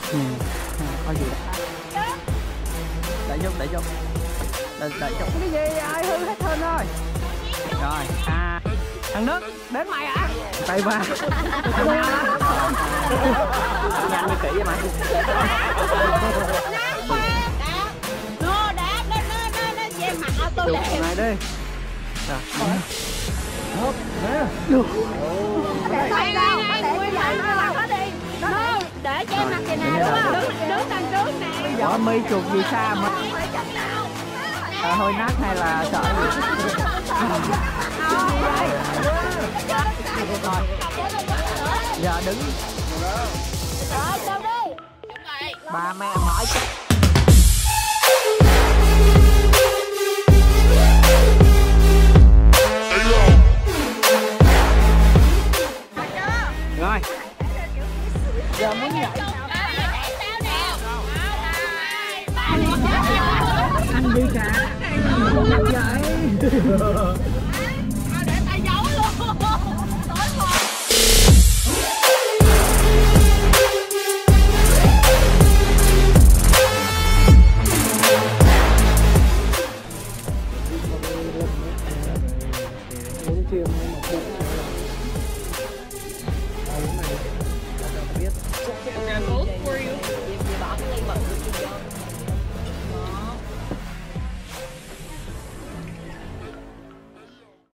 Có gì đó. Đẩy giúp. Đẩy giúp. Cái gì ai hư hết trơn rồi. Rồi, thằng nước đến mày ạ. Tay ba. Nhanh như kỹ vậy mày. Chụp này đi. Rồi. Hop, nè. Để cho em mặt vậy nè, đúng không? Đứng đằng trước nè. Bỏ mi chuột gì xa mà. Hơi nát hay là sợ gì? Rồi. Giờ đứng. Rồi, đâu đi. Ba mẹ mỏi chết. Rồi. Giờ muốn nhảy. Anh đi cả. Vậy. Để tay giấu luôn. Both for you.